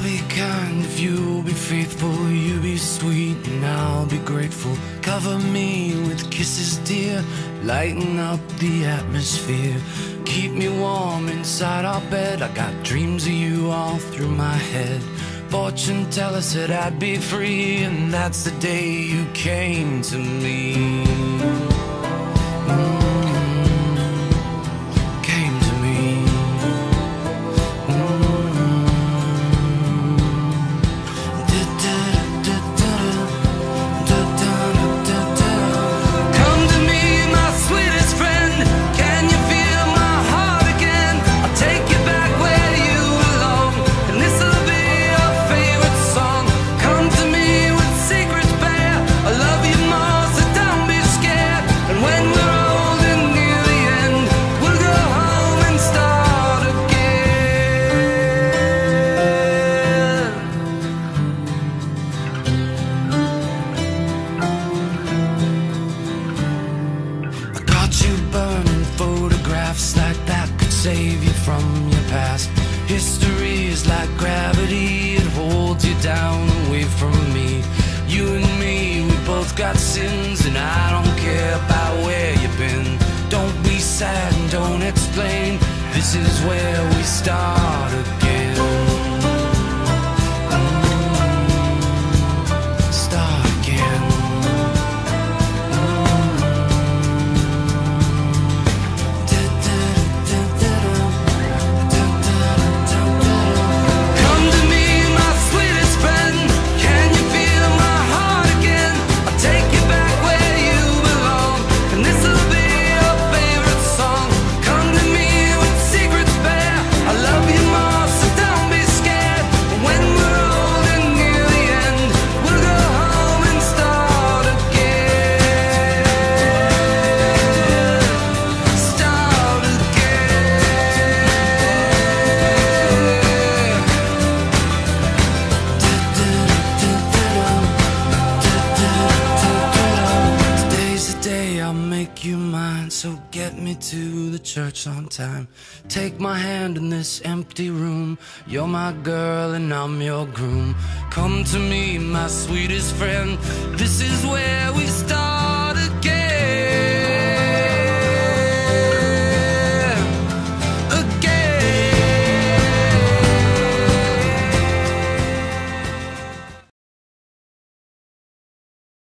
I'll be kind if you'll be faithful. You be sweet and I'll be grateful. Cover me with kisses, dear. Lighten up the atmosphere. Keep me warm inside our bed. I got dreams of you all through my head. Fortune teller said I'd be free, and that's the day you came to me. Came to me. Come to me, my sweetest friend. Can you feel my heart again? I'll take you back where you belong, and this'll be your favorite song. Come to me with secrets bare. I love you more, so don't be scared. And when we're old and near the end, we'll go home and start again. I got you burning photographs like that could save you from your past. History is like gravity, it holds you down away from me. You and me, we both got sins, and I don't care about where you've been. Don't be sad and don't explain. This is where we start again. Start again. Come to me, my sweetest friend. Can you feel my heart again? I'll take you back where you belong, and this'll be your favorite song. Come to me with secrets bare. I love you more, so don't be scared. When we're old and near the end, we'll go home and start again. Start again. Today's the day I'll make you mine, so get me to the church on time. Take my hand in this empty room. You're my girl and I'm your groom. Come to me, my sweetest friend. This is where we start.